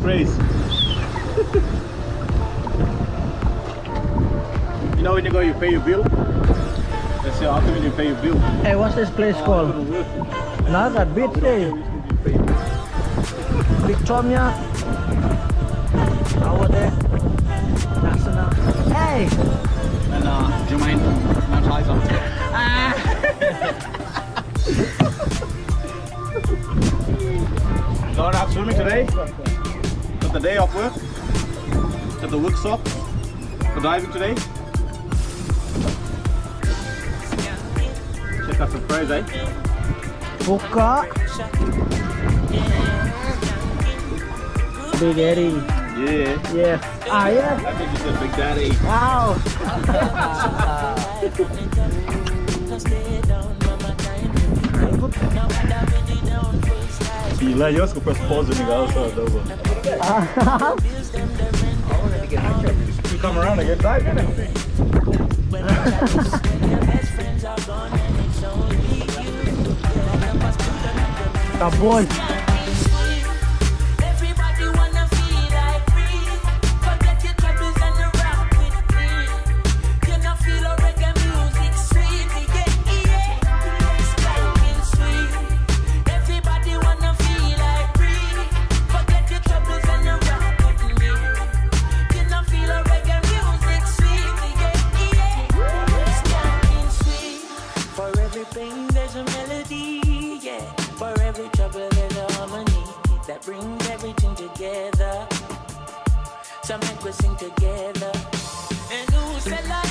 praise. You know when you go, you pay your bill. Let's say after when you pay your bill. Hey, what's this place called? Not that beach day. Victoria. Over there. National. Hey! And Jermaine, Mount Tyson. Going out swimming today. Got the day off work. Got the workshop for diving today. Check out some praise, eh? Buka. Big Eddie. Yeah. Yes. Ah, yeah. I think you said Big Daddy. Wow. Gila, jag ska press pause and go outside over. You come around and get dive in it. Come boy. There's a melody, yeah. For every trouble there's a harmony that brings everything together. So make we sing together. And who said